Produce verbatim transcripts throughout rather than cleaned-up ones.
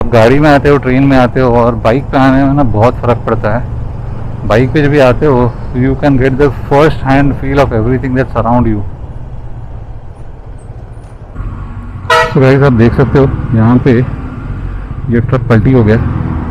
गाड़ी में आते हो, ट्रेन में आते हो और बाइक पे आने में ना बहुत फ़र्क पड़ता है। बाइक पे जब भी आते हो you can get the first hand feel of everything that's around you. तो गाइस आप देख सकते हो यहाँ पे ये ट्रक पलटी हो गया।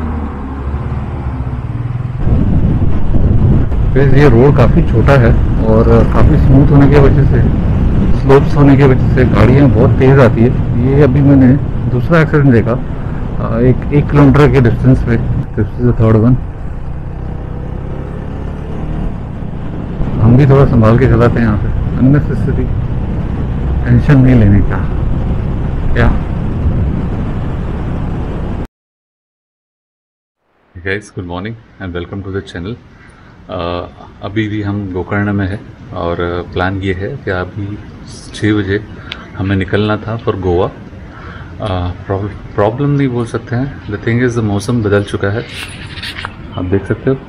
वैसे ये रोड काफ़ी छोटा है और काफ़ी स्मूथ होने की वजह से, स्लोप्स होने की वजह से गाड़ियाँ बहुत तेज़ आती है। ये अभी मैंने दूसरा एक्सीडेंट देखा एक एक किलोमीटर के डिस्टेंस पे। This is the third one. हम भी थोड़ा संभाल के चलाते हैं यहाँ पे, अननेसेसरी टेंशन नहीं लेने का। क्या guys, good morning and welcome to the channel. अभी भी हम गोकर्ण में है और प्लान ये है कि अभी छः बजे हमें निकलना था फॉर गोवा। प्रॉब्लम नहीं बोल सकते हैं, द थिंग इज़ द मौसम बदल चुका है, आप देख सकते हो।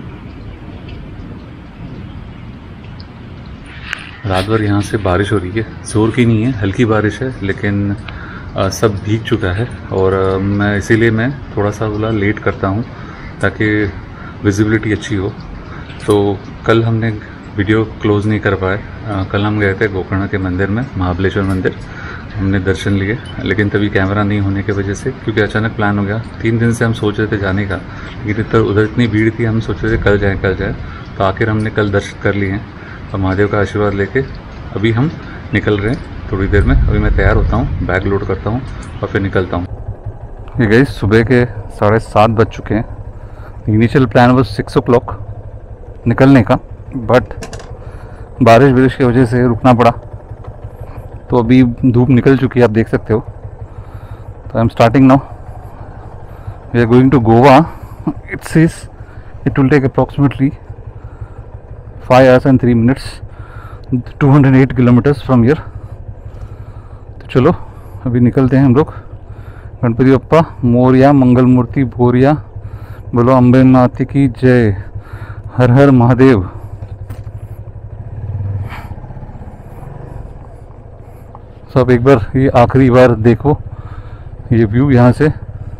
रात भर यहाँ से बारिश हो रही है, जोर की नहीं है, हल्की बारिश है, लेकिन आ, सब भीग चुका है। और आ, मैं इसीलिए मैं थोड़ा सा बोला लेट करता हूँ ताकि विजिबिलिटी अच्छी हो। तो कल हमने वीडियो क्लोज़ नहीं कर पाए। आ, कल हम गए थे गोकर्ण के मंदिर में, महाबलेश्वर मंदिर, हमने दर्शन लिए, लेकिन तभी कैमरा नहीं होने की वजह से, क्योंकि अचानक प्लान हो गया। तीन दिन से हम सोच रहे थे जाने का, लेकिन इधर उधर इतनी भीड़ थी, हम सोच रहे थे कल जाएँ कल जाए तो आखिर हमने कल दर्शन कर लिए हैं। और महादेव का आशीर्वाद लेके अभी हम निकल रहे हैं थोड़ी देर में। अभी मैं तैयार होता हूँ, बैग लोड करता हूँ और फिर निकलता हूँ। ये गई सुबह के साढ़े सात बज चुके हैं। इनिशियल प्लान वो सिक्स ओ क्लॉक निकलने का, बट बारिश बारिश की वजह से रुकना पड़ा। तो अभी धूप निकल चुकी है, आप देख सकते हो। तो I am starting now, we are going to Goa. It's is it will take approximately five hours and three minutes, two hundred eight kilometres from here. तो चलो अभी निकलते हैं हम लोग। गणपति बप्पा मोरया, मंगल मूर्ति भोरिया, बोलो अम्बे माता की जय, हर हर महादेव। सब एक बार ये आखिरी बार देखो ये व्यू यहाँ से।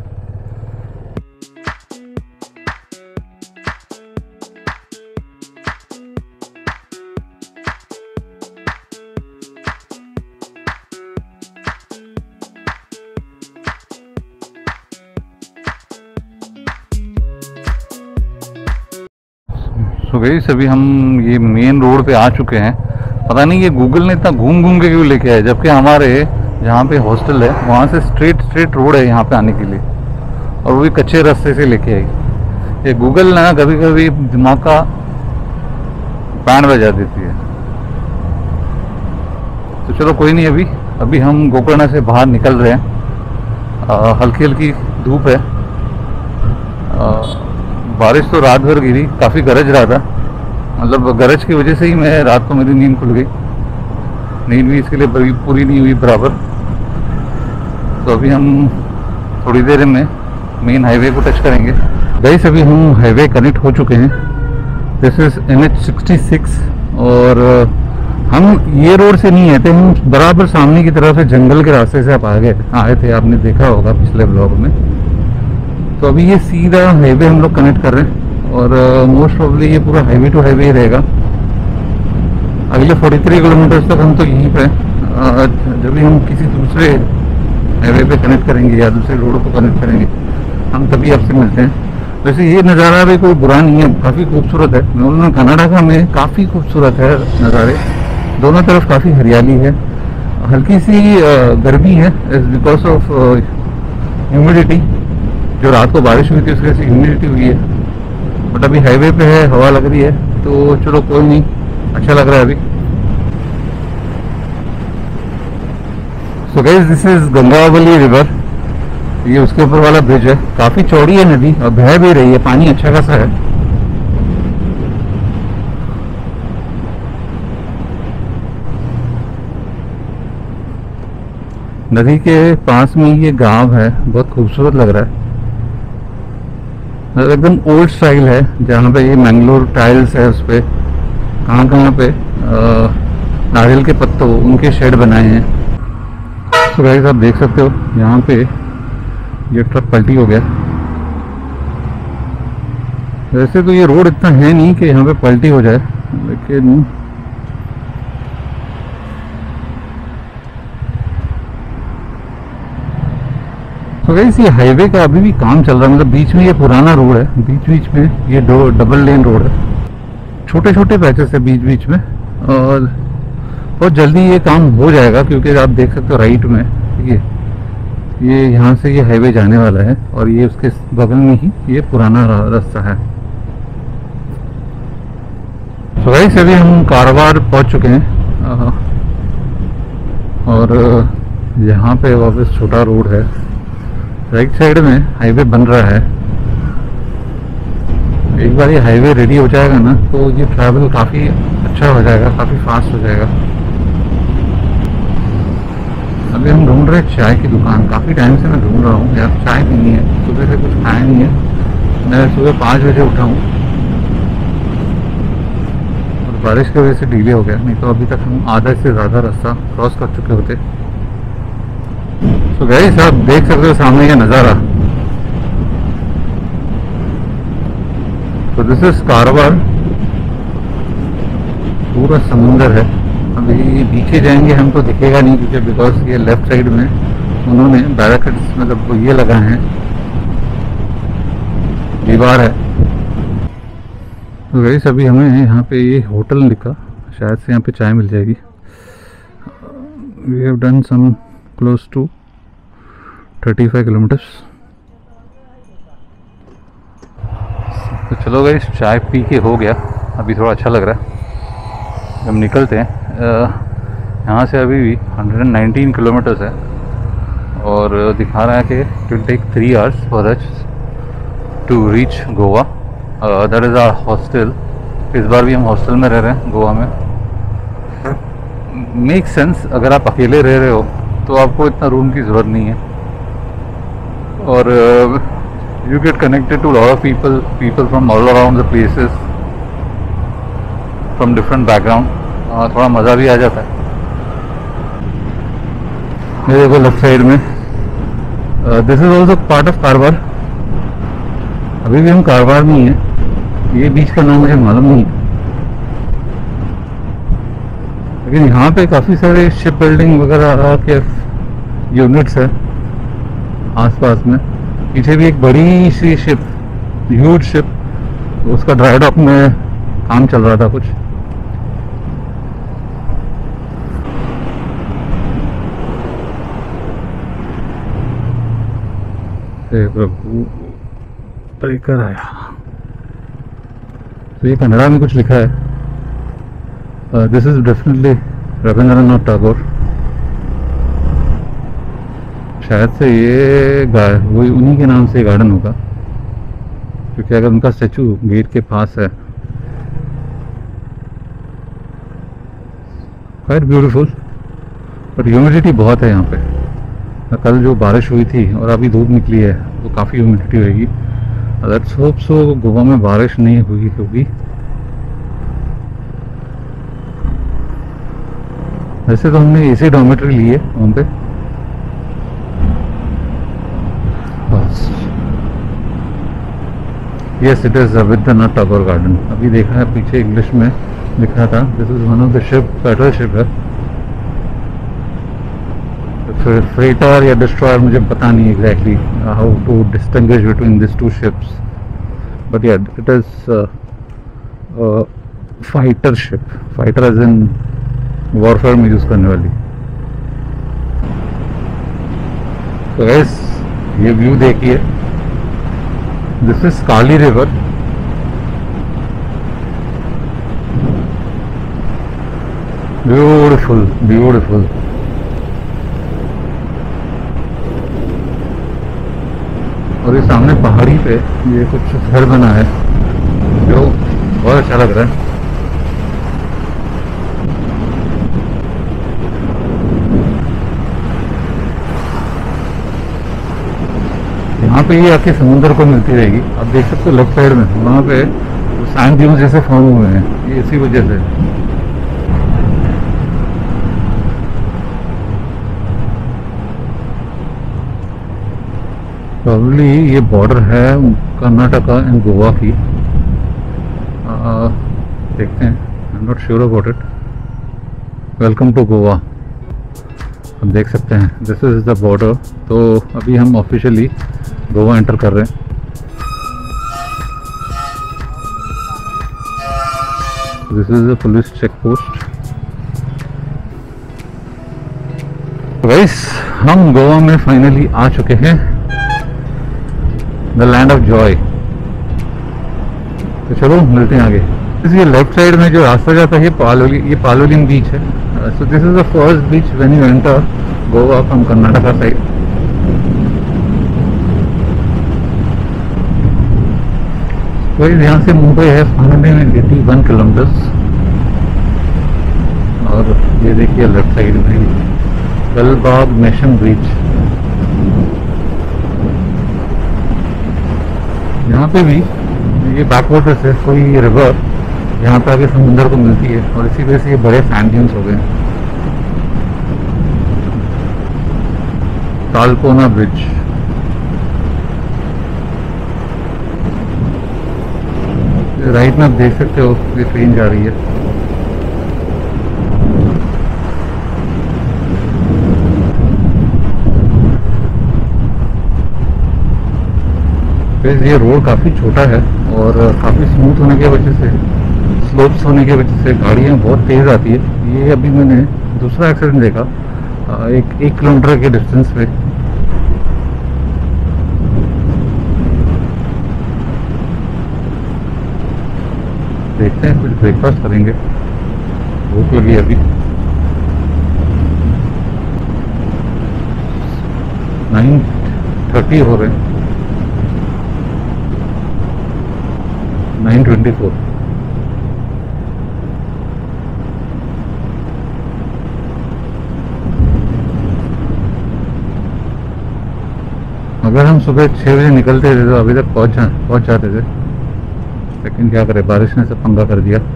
तो गई अभी हम ये मेन रोड पे आ चुके हैं। पता नहीं ये गूगल ने इतना घूम घूम के क्यों लेके आया, जबकि हमारे जहाँ पे हॉस्टल है वहाँ से स्ट्रेट स्ट्रेट रोड है यहाँ पे आने के लिए, और वो भी कच्चे रास्ते से लेके आई। ये गूगल ना कभी कभी दिमाग का बैंड बजा देती है। तो चलो कोई नहीं, अभी अभी हम गोकर्ण से बाहर निकल रहे हैं। आ, हल्की हल्की धूप है। आ, बारिश तो रात भर गिरी, काफ़ी गरज रहा था, मतलब गरज की वजह से ही मैं रात को मेरी नींद खुल गई। नींद भी इसके लिए पूरी नहीं हुई बराबर। तो अभी हम थोड़ी देर में मेन हाईवे को टच करेंगे। गाइस अभी हम हाईवे कनेक्ट हो चुके हैं। This is N H sixty six और हम ये रोड से नहीं आए थे, हम बराबर सामने की तरफ से जंगल के रास्ते से आप आगे आए थे, आपने देखा होगा पिछले ब्लॉग में। तो अभी ये सीधा हाईवे हम लोग कनेक्ट कर रहे हैं और मोस्ट uh, प्रॉब्ली ये पूरा हाईवे टू हाईवे रहेगा। अगले तैंतालीस किलोमीटर तक हम तो यहीं पे uh, जब भी हम किसी दूसरे हाईवे पे कनेक्ट करेंगे या दूसरे रोड को कनेक्ट करेंगे हम तभी आपसे मिलते हैं। वैसे ये नज़ारा भी कोई बुरा नहीं है, काफ़ी खूबसूरत है। मैं कनाडा का में काफ़ी खूबसूरत है नज़ारे, दोनों तरफ काफ़ी हरियाली है। हल्की सी uh, गर्मी है बिकॉज ऑफ ह्यूमिडिटी, जो रात को बारिश हुई थी उसकी वजह से ह्यूमिडिटी हुई है। बट अभी हाईवे पे है, हवा लग रही है, तो चलो कोई नहीं, अच्छा लग रहा है अभी। So guys this is Gangavali river, ये उसके ऊपर वाला ब्रिज है। काफी चौड़ी है नदी और बह भी रही है, पानी अच्छा खासा है। नदी के पास में ये गांव है, बहुत खूबसूरत लग रहा है, एकदम ओल्ड स्टाइल है। जहाँ पे ये मैंगलोर टाइल्स है उस पर कहाँ कहाँ पे नारियल के पत्तों उनके शेड बनाए हैं। तो गाइस आप देख सकते हो यहाँ पे ये ट्रक पलटी हो गया। वैसे तो ये रोड इतना है नहीं कि यहाँ पे पलटी हो जाए, लेकिन तो गाइस ये हाईवे का अभी भी काम चल रहा है। मतलब बीच में ये पुराना रोड है, बीच बीच में ये दो डबल लेन रोड है, छोटे छोटे पैचेस है बीच बीच में, और बहुत जल्दी ये काम हो जाएगा क्योंकि आप देख सकते हो राइट में ये ये यहाँ से ये हाईवे जाने वाला है और ये उसके बगल में ही ये पुराना रास्ता है। तो गाइस अभी हम कारवार पहुँच चुके हैं और यहाँ पे वापस छोटा रोड है, राइट साइड में हाईवे बन रहा है। एक बार ये हाईवे रेडी हो जाएगा ना तो ये ट्रैवल काफ़ी अच्छा हो जाएगा, काफ़ी फास्ट हो जाएगा। अभी हम ढूंढ रहे हैं चाय की दुकान, काफ़ी टाइम से मैं ढूंढ रहा हूँ यार, चाय पीनी है। सुबह से कुछ खाया नहीं है, मैं सुबह पाँच बजे उठा हूँ और बारिश की वजह से डिले हो गया, नहीं तो अभी तक हम आधा से ज़्यादा रास्ता क्रॉस कर चुके होते। तो गाइस आप देख सकते हो सामने का नज़ारा। तो दिस इज कारवार, पूरा समुंदर है। अभी पीछे जाएंगे हम तो दिखेगा नहीं क्योंकि बिकॉज ये लेफ्ट साइड में उन्होंने बैरिकेड्स मतलब ये लगाए हैं, दीवार है। तो गाइस अभी हमें यहाँ पे ये होटल लिखा, शायद से यहाँ पे चाय मिल जाएगी। We have done some close to thirty five kilometres. तो चलो गाइस चाय पी के हो गया, अभी थोड़ा अच्छा लग रहा है। हम निकलते हैं, यहाँ से अभी भी एक सौ उन्नीस किलोमीटर्स है और दिखा रहा है कि it will take three hours for us to reach Goa. That is our hostel. इस बार भी हम हॉस्टल में रह रहे हैं गोवा में। मेक सेंस, अगर आप अकेले रह रहे हो तो आपको इतना रूम की ज़रूरत नहीं है और you get connected to lot of people people from all around the places, from different background. थोड़ा मज़ा भी आ जाता है। ये देखो लेफ्ट साइड में, this is also part of Karwar. अभी भी हम कारवार में ही है, ये बीच का नाम मुझे मालूम नहीं, लेकिन यहाँ पे काफ़ी सारे शिप बिल्डिंग वगैरह के यूनिट्स है आसपास में। पीछे भी एक बड़ी सी शिप, ह्यूज शिप, उसका ड्राई डॉक में काम चल रहा था कुछ। प्रभु ब्रेकर आया। तो ये कन्नड़ा में कुछ लिखा है, this is definitely Rabindranath Tagore. शायद से ये वही उन्हीं के नाम से गार्डन होगा क्योंकि अगर उनका स्टैचू गेट के पास है। क्वाइट ब्यूटीफुल, बट ह्यूमिडिटी बहुत है यहाँ पे। कल जो बारिश हुई थी और अभी धूप निकली है तो काफ़ी ह्यूमिडिटी होगी। लेट्स होप सो गोवा में बारिश नहीं हुई होगी। वैसे तो हमने एसी डॉर्मेटरी ली है वहाँ पे। Yes it is Rabindranath Tagore garden. अभी देखा है पीछे इंग्लिश में लिखा था, this is one of the ship, patrol ship है। फिर फ्रेटर या डिस्ट्रॉयर मुझे पता नहीं exactly how to distinguish between this two ships, but yeah it is fighter ship. Fighter as in warfare में यूज करने वाली। तो गाइस ये व्यू देखिए, this is Kali river. Beautiful beautiful. और ये सामने पहाड़ी पे ये कुछ घर बना है जो बहुत अच्छा लग रहा है। यहाँ पे ये आके समुद्र को मिलती रहेगी। आप देख सकते हो लेफ्ट साइड में वहाँ पे सैंड ड्यून्स जैसे फॉर्म हुए हैं, ये इसी वजह से। प्रॉब्ली ये बॉर्डर है कर्नाटका एंड गोवा की। आ, देखते हैं, I am not sure about it. Welcome to Goa. हम देख सकते हैं दिस इज द बॉर्डर। तो अभी हम ऑफिशियली गोवा एंटर कर रहे हैं। This is the police check post. Guys हम गोवा में फाइनली आ चुके हैं, द लैंड ऑफ जॉय। तो चलो मिलते हैं आगे। ये लेफ्ट साइड में जो रास्ता जाता है ये पालोली ये पालोलिम बीच है। So this is the first beach when you enter Goa from Karnataka side. तो यहाँ से मुंबई है फाइनली में एटी वन किलोमीटर्स। और ये देखिए लेफ्ट साइड में गलबाग नेशन ब्रिज। यहाँ पे भी ये बैक वाटर्स है, कोई रिवर यहाँ पे आगे समुद्र को मिलती है और इसी वजह से ये बड़े सैंड ड्यून्स हो गए। तालकोना ब्रिज। राइट में आप देख सकते हो ये ट्रेन जा रही है। ये रोड काफ़ी छोटा है और काफ़ी स्मूथ होने की वजह से, स्लोप्स होने की वजह से गाड़ियाँ बहुत तेज़ आती है। ये अभी मैंने दूसरा एक्सीडेंट देखा एक एक किलोमीटर के डिस्टेंस पे। देखते हैं, कुछ ब्रेकफास्ट करेंगे, भूख लगी अभी। नाइन थर्टी हो रहे हैं, नाइन ट्वेंटी फोर। अगर हम सुबह छः बजे निकलते थे तो अभी तक पहुंच जा पहुंच जाते थे, लेकिन क्या करें, बारिश ने सब पंगा कर दिया।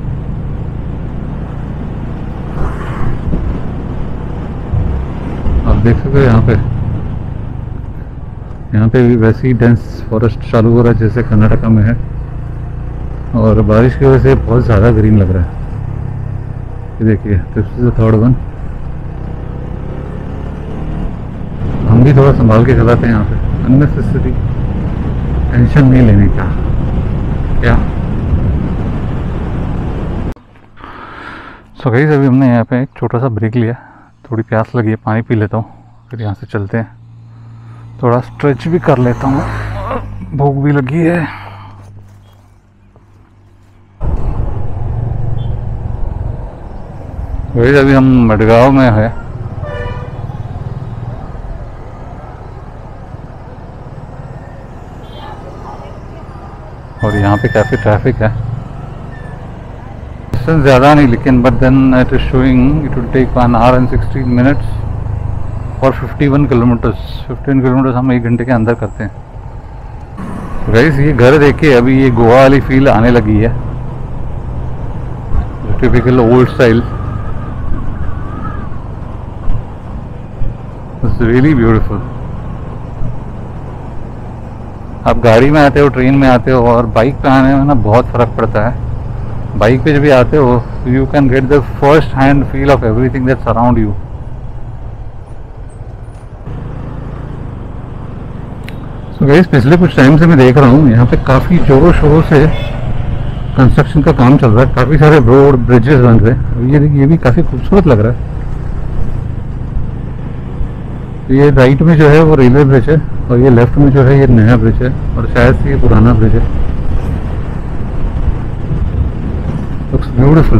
आप देख सकते हो यहाँ पे यहाँ पे भी वैसे ही डेंस फॉरेस्ट चालू हो रहा है जैसे कर्नाटका में है, और बारिश की वजह से बहुत ज़्यादा ग्रीन लग रहा है। ये देखिए this is the third one. हम भी थोड़ा संभाल के चलाते हैं यहाँ पे, अननेसेसरी टेंशन नहीं लेने का। क्या सो गाइस अभी हमने यहाँ पे एक छोटा सा ब्रेक लिया, थोड़ी प्यास लगी है, पानी पी लेता हूँ, फिर यहाँ से चलते हैं। थोड़ा स्ट्रेच भी कर लेता हूँ, भूख भी लगी है। वही अभी हम मडगांव में है और यहाँ पे काफ़ी ट्रैफिक है। डिस्टेंस ज़्यादा नहीं, लेकिन but then it is showing it will take one hour and sixteen minutes और fifty one kilometres. Fifteen kilometres हम एक घंटे के अंदर करते हैं। गाइस ये घर देखिए, अभी ये गोवा वाली फील आने लगी है, typical old style. It's really beautiful. आप गाड़ी में आते हो, ट्रेन में आते हो और बाइक पे आने में ना बहुत फ़र्क पड़ता है। बाइक पे जब भी आते हो you can get the first hand feel of everything that's around you. So guys पिछले कुछ टाइम से मैं देख रहा हूँ यहाँ पे काफ़ी जोरों शोरों से कंस्ट्रक्शन का काम चल रहा है, काफ़ी सारे रोड ब्रिजेस बन रहे हैं। ये देखिए, ये भी काफ़ी खूबसूरत लग रहा है। ये राइट में जो है वो रेलवे ब्रिज है और ये लेफ्ट में जो है ये नया ब्रिज है और शायद से ये पुराना ब्रिज है। Looks beautiful.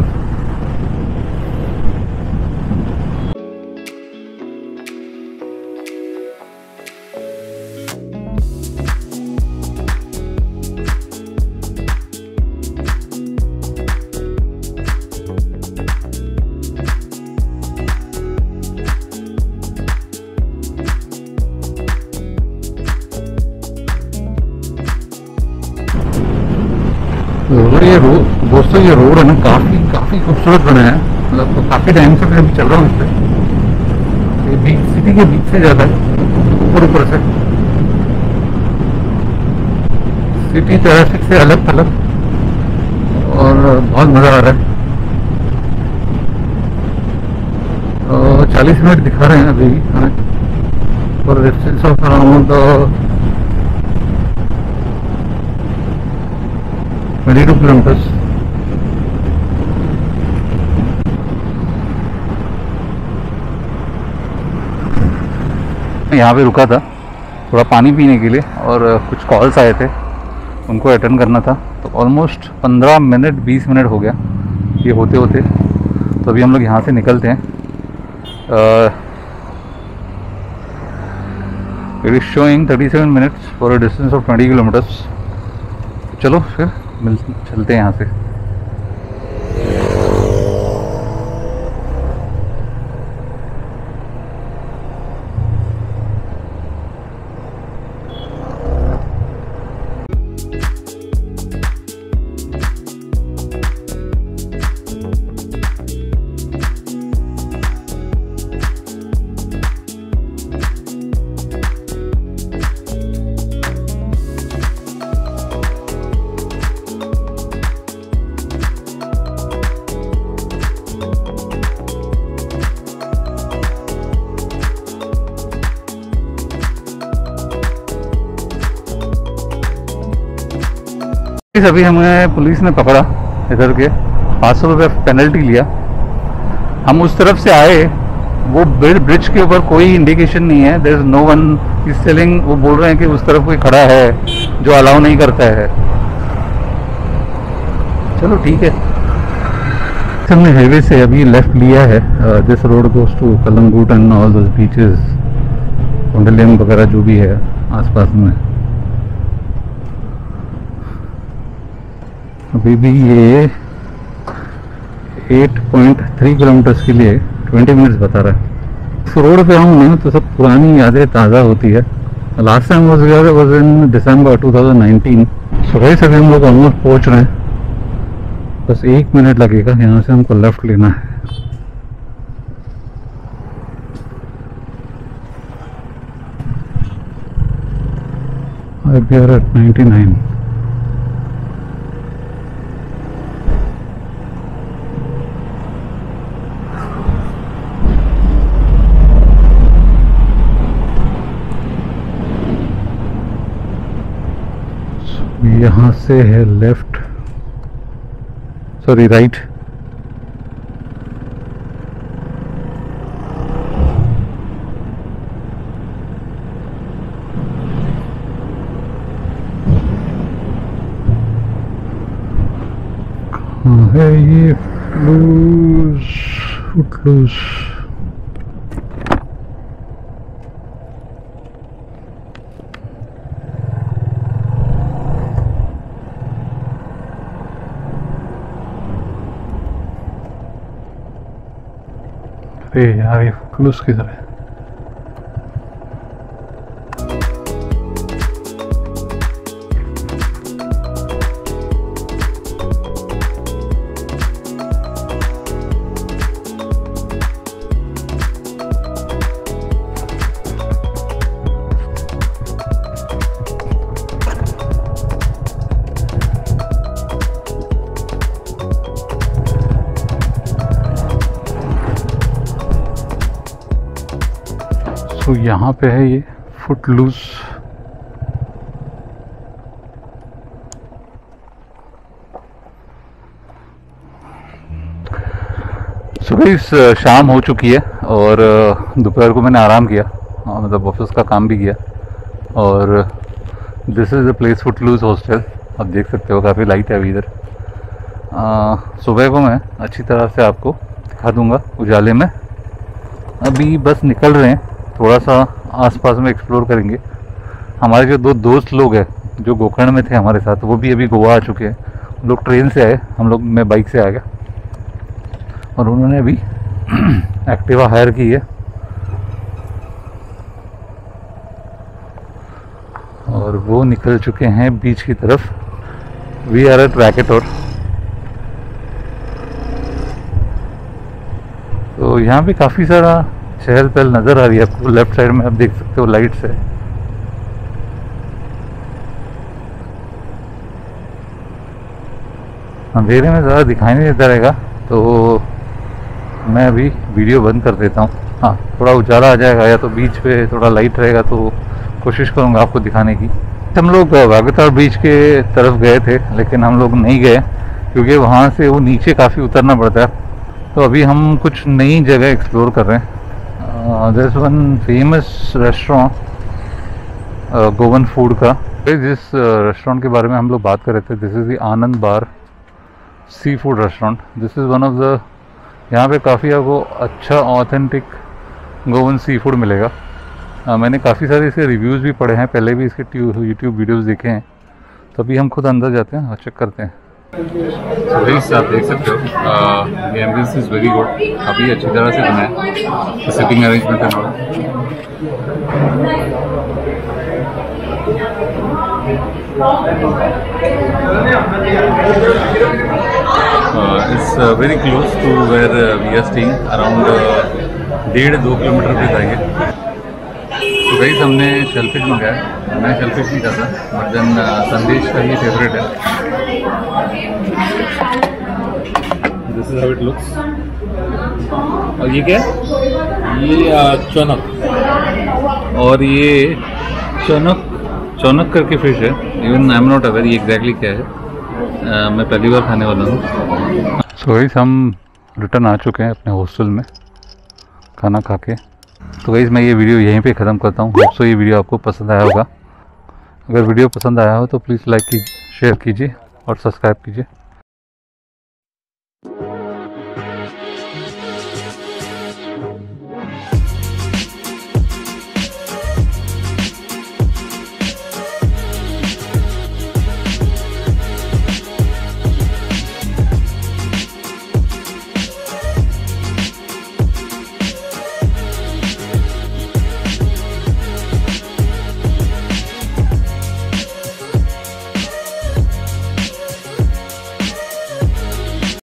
ये रोड दोस्तों, ये रोड है ना काफ़ी काफ़ी खूबसूरत बना है। मतलब तो काफ़ी टाइम से मैं अभी चल रहा हूँ इस पर। ये बीच सिटी के बीच से ज़्यादा है, ऊपर ऊपर से। सिटी ट्रैफिक से अलग थलग और बहुत मज़ा आ रहा है। चालीस मिनट दिखा रहे हैं अभी हमें for distance of around twenty two kilometres. यहाँ पे रुका था थोड़ा पानी पीने के लिए और कुछ कॉल्स आए थे उनको अटेंड करना था, तो ऑलमोस्ट पंद्रह मिनट बीस मिनट हो गया ये होते होते। तो अभी हम लोग यहाँ से निकलते हैं। It is showing thirty seven minutes for a distance of twenty kilometres. चलो फिर मिल चलते हैं यहाँ से। अभी हमें पुलिस ने पकड़ा इधर के, पाँच सौ रुपये पेनल्टी लिया। हम उस तरफ से आए, वो ब्रिज के ऊपर कोई इंडिकेशन नहीं है, there is no one is selling. वो बोल रहे हैं कि उस तरफ कोई खड़ा है जो अलाउ नहीं करता है। चलो ठीक है। हमने हाईवे से अभी लेफ्ट लिया है। This road goes to Calangute and all those beaches, Candolim वगैरह जो भी है आसपास में। अभी भी ये आठ पॉइंट तीन किलोमीटर्स के लिए बीस मिनट्स बता रहा है। इस रोड पे आऊँ ना तो सब पुरानी यादें ताज़ा होती है। Last time was here was in December two thousand nineteen. सुबह से हम लोग ऑलमोस्ट पहुँच रहे हैं, बस एक मिनट लगेगा। यहाँ से हमको लेफ्ट लेना है। We are at ninety nine. यहाँ से है लेफ्ट, सॉरी राइट। कहाँ है ये फुटलूज? फुटलूज अरे यार ये फुटलूज किधर है? तो यहाँ पे है ये फुटलूज। सुबह इस शाम हो चुकी है और दोपहर को मैंने आराम किया, मतलब ऑफिस का काम भी किया। और this is the place Footloose hostel. आप देख सकते हो काफ़ी लाइट है अभी इधर। सुबह को मैं अच्छी तरह से आपको दिखा दूंगा उजाले में। अभी बस निकल रहे हैं, थोड़ा सा आसपास में एक्सप्लोर करेंगे। हमारे जो दो दोस्त लोग हैं जो गोकर्ण में थे हमारे साथ, वो भी अभी गोवा आ चुके हैं। हम लोग ट्रेन से आए, हम लोग मैं बाइक से आ गया और उन्होंने अभी एक्टिवा हायर की है और वो निकल चुके हैं बीच की तरफ। वी आर एट रैकेटोर। तो यहाँ पे काफ़ी सारा चहल पहल नज़र आ रही है आपको। लेफ्ट साइड में आप देख सकते हो लाइट्स है। अंधेरे में ज़्यादा दिखाई नहीं देता रहेगा, तो मैं अभी वीडियो बंद कर देता हूँ। हाँ, थोड़ा उजाला आ जाएगा या तो बीच पे थोड़ा लाइट रहेगा तो कोशिश करूँगा आपको दिखाने की। हम लोग वागतार बीच के तरफ गए थे, लेकिन हम लोग नहीं गए क्योंकि वहाँ से वो नीचे काफ़ी उतरना पड़ता है। तो अभी हम कुछ नई जगह एक्सप्लोर कर रहे हैं। This one famous restaurant Goan food का। जिस रेस्टोरेंट के बारे में हम लोग बात कर रहे थे, this is the Anand bar seafood restaurant. This is one of the, यहाँ पे काफ़ी आपको अच्छा ऑथेंटिक गोवन सी फूड मिलेगा। आ, मैंने काफ़ी सारे इसके रिव्यूज़ भी पढ़े हैं, पहले भी इसके यूट्यूब वीडियोस देखे हैं, तो अभी हम खुद अंदर जाते हैं और चेक करते हैं। तो so, आप देख सकते हो ये एम्बियंस इज़ वेरी गुड, काफ़ी अच्छी तरह से बना है, सिटिंग अरेंजमेंट है। It's very close to where we are staying, around डेढ़ दो किलोमीटर पे जाएंगे। तो गाइस हमने शेलफिश मंगाया, मैं शेलफिश नहीं खाता, बट देन संदेश का ही फेवरेट है। This is how it looks. और ये क्या है? ये चौनक, और ये चौनक चौनक करके फिश है। Even I am not aware ये एग्जैक्टली क्या है, uh, मैं पहली बार खाने वाला हूँ। सो गाइस हम रिटर्न आ चुके हैं अपने हॉस्टल में खाना खा के। तो गाइस मैं ये वीडियो यहीं पे ख़त्म करता हूँ। होप सो ये वीडियो आपको पसंद आया होगा। अगर वीडियो पसंद आया हो तो प्लीज़ लाइक कीजिए, शेयर कीजिए और सब्सक्राइब कीजिए।